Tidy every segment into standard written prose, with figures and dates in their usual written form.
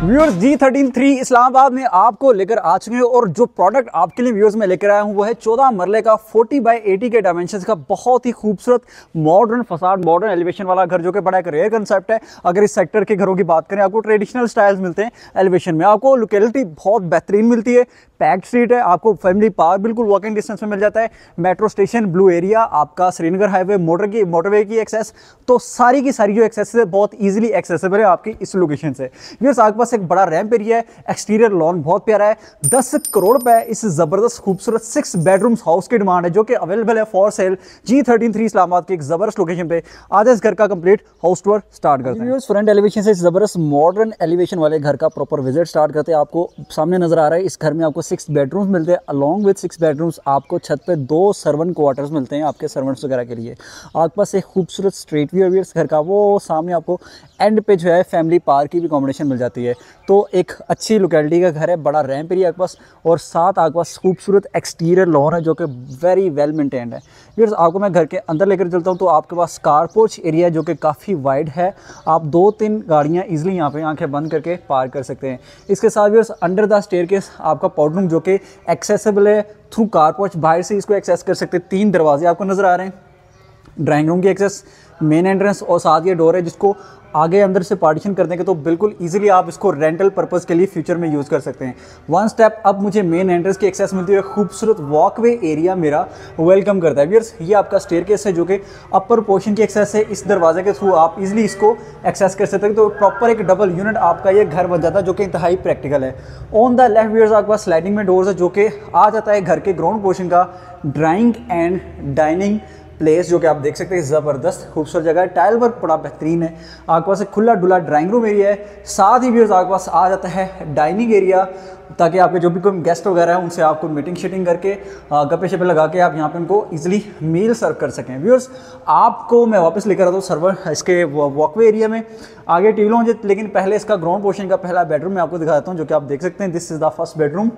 Viewers G13 Islamabad में आपको लेकर आ चुके हैं और जो प्रोडक्ट आपके लिए व्यूअर्स में लेकर आया हूं वो है 14 मरले का 40x80 के डायमेंशंस का बहुत ही खूबसूरत मॉडर्न फसाड, मॉडर्न एलिवेशन वाला घर, जो कि बड़ा एक रेयर कंसेप्ट है। अगर इस सेक्टर के घरों की बात करें, आपको ट्रेडिशनल स्टाइल्स मिलते हैं एलिवेशन में, आपको लोकेलिटी बहुत बेहतरीन मिलती है, पैक्ड स्ट्रीट है, आपको फैमिली पार्क बिल्कुल वॉकिंग डिस्टेंस में मिल जाता है, मेट्रो स्टेशन, ब्लू एरिया, आपका श्रीनगर हाईवे, मोटरवे की एक्सेस, तो सारी की सारी जो एक्सेस है बहुत ईजिली एक्सेसिबल है आपकी इस लोकेशन से। व्यूअर्स आपके पास एक बड़ा रैंप एरिया है, एक्सटीरियर लॉन बहुत प्यारा है। 10 करोड़ रुपए इस जबरदस्त खूबसूरत 6 बेडरूम्स हाउस की डिमांड है, जो कि अवेलेबल है फॉर सेल G13 इस्लामाबाद की एक जबरदस्त लोकेशन पे। आज इस घर का कंप्लीट हाउस टूर स्टार्ट करते हैं। फ्रंट एलिवेशन से इस जबरदस्त मॉडर्न एलिवेशन वाले घर का प्रॉपर विजिट स्टार्ट करते हैं। आपको सामने नजर आ रहा है, इस घर में आपको 6 बेडरूम्स मिलते हैं। अलॉन्ग विद 6 बेडरूम्स आपको छत पे 2 सर्वेंट क्वार्टर्स मिलते हैं आपके सर्वेंट्स वगैरह के लिए। आपके पास एक खूबसूरत स्ट्रीट व्यू है इस घर का, वो सामने आपको एंड पे जो है फैमिली पार्क की भी कॉम्बिनेशन मिल जाती है। तो एक अच्छी लोकेलिटी का घर है, बड़ा रैंप एरिया आपके पास और साथ आपके पास खूबसूरत एक्सटीरियर लॉन है जो कि वेरी वेल मेंटेन्ड है। व्यूअर्स आपको मैं घर के अंदर लेकर चलता हूँ, तो आपके पास कार पोर्च एरिया है जो कि काफ़ी वाइड है। आप 2-3 गाड़ियाँ ईजिली यहाँ पे आंखें बंद करके पार्क कर सकते हैं। इसके साथ व्यूअर्स अंडर द स्टेयरकेस आपका पाउडर रूम जो कि एक्सेसिबल है थ्रू कार पोर्च, बाहर से इसको एक्सेस कर सकते हैं। 3 दरवाजे आपको नजर आ रहे हैं, ड्राइंग रूम की एक्सेस, मेन एंट्रेंस और साथ ये डोर है जिसको आगे अंदर से पार्टीशन कर देंगे तो बिल्कुल इजीली आप इसको रेंटल पर्पस के लिए फ्यूचर में यूज़ कर सकते हैं। 1 स्टेप अब मुझे मेन एंट्रेंस की एक्सेस मिलती है, खूबसूरत वॉकवे एरिया मेरा वेलकम करता है। व्यूअर्स ये आपका स्टेयरकेस है जो कि अपर पोर्शन की एक्सेस है, इस दरवाजे के थ्रू आप इजीली इसको एक्सेस कर सकते हैं। तो प्रॉपर एक डबल यूनिट आपका ये घर बन जाता है जो कि इंतहाई प्रैक्टिकल है। ऑन द लेफ्ट व्यूअर्स आपके पास स्लाइडिंग में डोर्स है जो कि आ जाता है घर के ग्राउंड पोर्शन का ड्राइंग एंड डाइनिंग प्लेस, जो कि आप देख सकते हैं ज़बरदस्त खूबसूरत जगह है। टाइल वर्क बड़ा बेहतरीन है। आपके पास एक खुला डुला ड्राइंग रूम एरिया है, साथ ही व्यूअर्स आपके पास आ जाता है डाइनिंग एरिया, ताकि आपके जो भी कोई गेस्ट वगैरह है उनसे आपको मीटिंग शीटिंग करके गप्पे शप्पे लगा के आप यहाँ पे उनको इजीली मील सर्व कर सकें। व्यूअर्स आपको मैं वापस लेकर आता हूँ सर्वर इसके वॉकवे एरिया में, आगे टीवी लॉन्ज है, लेकिन पहले इसका ग्राउंड पोर्शन का पहला बेडरूम मैं आपको दिखा देता हूँ जो कि आप देख सकते हैं। This is the first bedroom,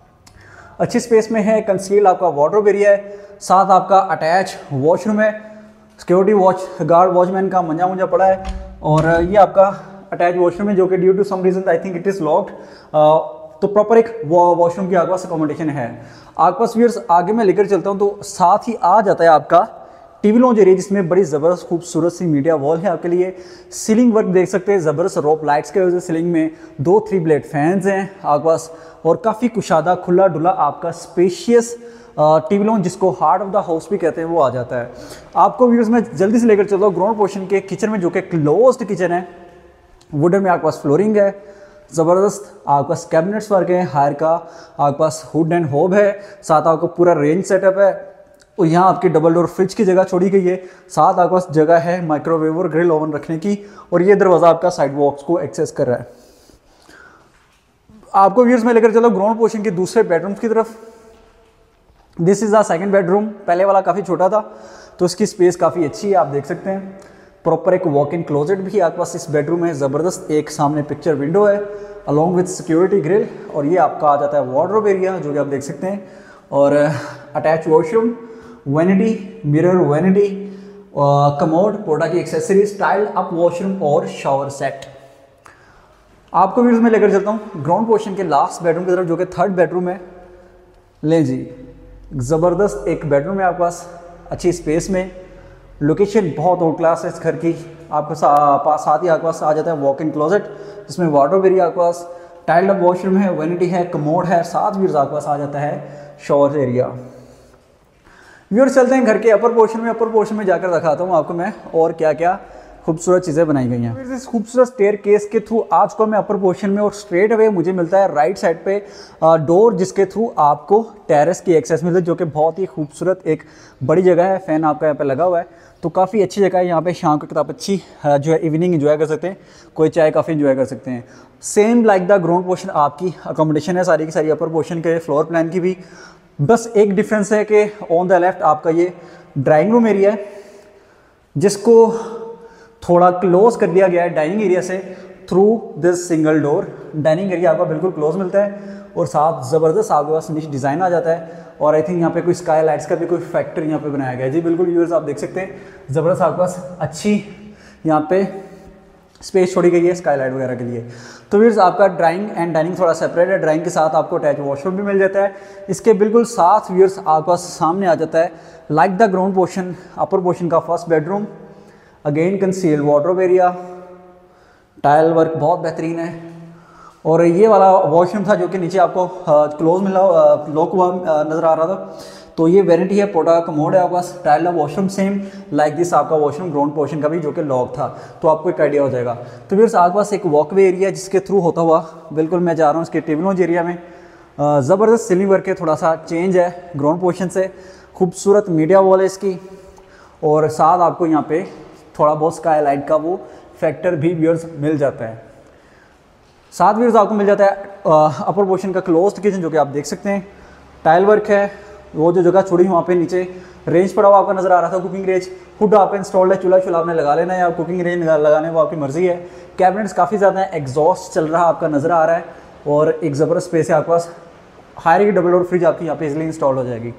अच्छी स्पेस में है, कंसील आपका वार्डरोब एरिया है, साथ आपका अटैच वॉशरूम है, सिक्योरिटी गार्ड वॉचमैन का मंजा पड़ा है, और ये आपका अटैच वॉशरूम है जो कि due to some reason I think it is locked, तो प्रॉपर एक वॉशरूम की आपके पास अकोमोडेशन है। आपके पास व्यूअर्स आगे मैं लेकर चलता हूँ, तो साथ ही आ जाता है आपका टीवी लॉन्ज एरिया जिसमें बड़ी ज़बरदस्त खूबसूरत सी मीडिया वॉल है आपके लिए। सीलिंग वर्क देख सकते हैं, ज़बरदस्त रोप लाइट्स के वजह से सीलिंग में 2 3 ब्लेड फैंस हैं आपके पास, और काफ़ी कुशादा खुला डुला आपका स्पेशियस टीवी लॉन्ज जिसको हार्ट ऑफ द हाउस भी कहते हैं वो आ जाता है। आपको व्यूअर्स मैं जल्दी से लेकर चलता हूँ ग्राउंड पोर्शन के किचन में, जो कि क्लोज्ड किचन है। वुडन में आपके पास फ्लोरिंग है, ज़बरदस्त आपके पास कैबिनेट्स वर्क है, हायर का आपके पास हुड एंड होब है, साथ आपको पूरा रेंज सेटअप है, और यहाँ आपकी डबल डोर फ्रिज की जगह छोड़ी गई है, साथ आपके पास जगह है माइक्रोवेव और ग्रिल ओवन रखने की, और ये दरवाज़ा आपका साइड वॉक्स को एक्सेस कर रहा है। आपको व्यूअर्स में लेकर चलो ग्राउंड पोर्शन के दूसरे बेडरूम की तरफ। This is the second bedroom, पहले वाला काफ़ी छोटा था तो इसकी स्पेस काफ़ी अच्छी है, आप देख सकते हैं। प्रॉपर एक वॉक इन क्लोजेट भी आपके पास इस बेडरूम में, ज़बरदस्त एक सामने पिक्चर विंडो है अलॉन्ग विद सिक्योरिटी ग्रिल, और ये आपका आ जाता है वार्डरोब एरिया जो कि आप देख सकते हैं, और attach washroom, vanity, mirror vanity, commode, Porta की एक्सेसरीज, टाइल अप वॉशरूम और शावर सेट। आपको व्यूअर्स में लेकर चलता हूँ ग्राउंड पोर्शन के लास्ट बेडरूम की तरफ जो कि थर्ड बेडरूम है। लें जी, ज़बरदस्त एक बेडरूम है आपके पास, अच्छी स्पेस में, लोकेशन बहुत हाई क्लास है इस घर की। आपके साथ ही आपके पास आ जाता है वॉक इन क्लोजेट जिसमें वार्डरोब एरिया आपके पास, टाइल्ड अप वॉशरूम है, वैनिटी है, कमोड है, साथ व्यूअर्स आपके पास आ जाता है शावर एरिया। व्यूअर्स चलते हैं घर के अपर पोर्शन में जाकर दिखाता हूँ आपको मैं और क्या क्या खूबसूरत चीज़ें बनाई गई हैं। इस खूबसूरत स्टेयर केस के थ्रू आज को मैं अपर पोर्शन में, और स्ट्रेट अवे मुझे मिलता है राइट साइड पे डोर जिसके थ्रू आपको टेरेस की एक्सेस मिलती है, जो कि बहुत ही खूबसूरत एक बड़ी जगह है। फ़ैन आपका यहाँ पे लगा हुआ है, तो काफ़ी अच्छी जगह है। यहाँ पे शाम को किताब अच्छी जो है इवनिंग एंजॉय कर सकते हैं, कोई चाय काफ़ी एंजॉय कर सकते हैं। Same like the ground portion आपकी अकोमोडेशन है सारी की सारी अपर पोर्शन के फ्लोर प्लान की भी, बस एक डिफरेंस है कि ऑन द लेफ्ट आपका ये ड्राइंग रूम एरिया है जिसको थोड़ा क्लोज कर दिया गया है डाइनिंग एरिया से through this single door. Dining area आपका बिल्कुल क्लोज मिलता है, और साथ ज़बरदस्त आपके पास निश डिज़ाइन आ जाता है, और आई थिंक यहाँ पे कोई स्काई लाइट्स का भी कोई फैक्टर यहाँ पे बनाया गया है। जी बिल्कुल व्यूअर्स आप देख सकते हैं, ज़बरदस्त आपके पास अच्छी यहाँ पे स्पेस छोड़ी गई है स्काईलाइट वगैरह के लिए। तो व्यूअर्स आपका ड्राइंग एंड डाइनिंग थोड़ा सेपरेट है। ड्राइंग के साथ आपको अटैच वॉशरूम भी मिल जाता है। इसके बिल्कुल साथ व्यूअर्स आपके पास सामने आ जाता है like the ground portion, upper portion का first bedroom, again concealed wardrobe area, tile work बहुत बेहतरीन है। और ये वाला वॉशरूम था जो कि नीचे आपको क्लोज मिला लॉक हुआ नज़र आ रहा था, तो ये वेरिएंटी है पोटा कमोड है आपके पास। Tile washroom same like this आपका वॉशरूम ग्राउंड पोर्शन का भी जो कि लॉक था, तो आपको एक आइडिया हो जाएगा। तो व्यूअर्स आपके पास एक वॉकवे एरिया जिसके थ्रू होता हुआ बिल्कुल मैं जा रहा हूँ इसके टेबल लॉन्ज एरिया में। ज़बरदस्त सीलिंग वर्क है, थोड़ा सा चेंज है ग्राउंड पोर्शन से, खूबसूरत मीडिया वॉल है इसकी, और साथ आपको यहाँ पे थोड़ा बहुत स्काई लाइट का वो फैक्टर भी व्यूअर्स मिल जाता है। साथ व्यूअर्स आपको मिल जाता है अपर पोर्शन का क्लोज्ड किचन जो कि आप देख सकते हैं। टाइल वर्क है, वो जो जगह छोड़ी वहाँ पे नीचे रेंज पड़ा हुआ आपका नज़र आ रहा था, कुकिंग रेंज। हुड आपका इंस्टॉल्ड है, चूल्हा आपने लगा लेना है या कुकिंग रेंज लगाने वो आपकी मर्जी है। कैबिनेट्स काफ़ी ज़्यादा है, एग्जॉस्ट चल रहा आपका नज़र आ रहा है, और एक ज़बरदस्त स्पेस है आपके पास। हायर की डबल डोर फ्रिज आपकी यहाँ पे इजिली इंस्टॉल हो जाएगी।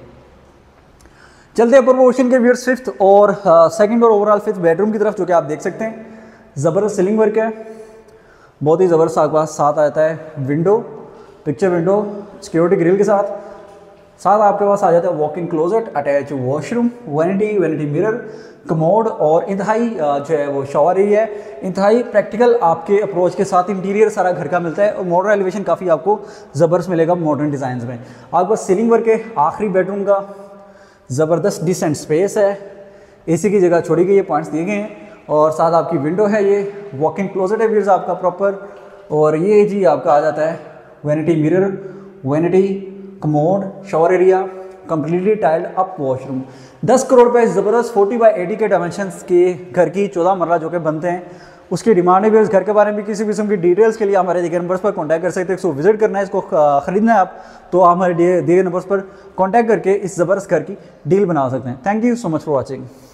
चलते हैं अपर पोर्शन के व्यूअर्स फिफ्थ और सेकंड और ओवरऑल फिफ्थ बेडरूम की तरफ, जो कि आप देख सकते हैं। ज़बरदस्त सीलिंग वर्क है, बहुत ही ज़बरदस्त आपके पास साथ आता है window, picture window security grill के साथ आपके पास आ जाता है walk in closet, attach washroom, vanity mirror, commode, और इंतहाई जो है वो शॉवर एरिया है। इंतहाई प्रैक्टिकल आपके अप्रोच के साथ इंटीरियर सारा घर का मिलता है, और मॉडर्न एलिवेशन काफ़ी आपको ज़बरदस्त मिलेगा मॉडर्न डिज़ाइन में। आपके पास सीलिंग वर्क है आखिरी बेडरूम का, ज़बरदस्त डिसेंट स्पेस है, एसी की जगह छोड़ी गई है, पॉइंट्स दिए गए हैं, और साथ आपकी विंडो है, ये वॉक इन क्लोजेट है व्यूअर्स आपका प्रॉपर, और ये जी आपका आ जाता है vanity mirror, vanity commode, shower area, completely tiled up washroom. 10 crore रुपए ज़बरदस्त 40x80 के डायमेंशंस के घर की 14 मरला जो कि बनते हैं, उसकी डिमांड है। भी इस घर के बारे में किसी किस्म की डिटेल्स के लिए हमारे दिए नंबर्स पर कांटेक्ट कर सकते हैं। इसको विजिट करना है, इसको खरीदना है आप, तो आप हमारे दिए नंबर्स पर कांटेक्ट करके इस ज़बरदस्त घर की डील बना सकते हैं। Thank you so much for watching.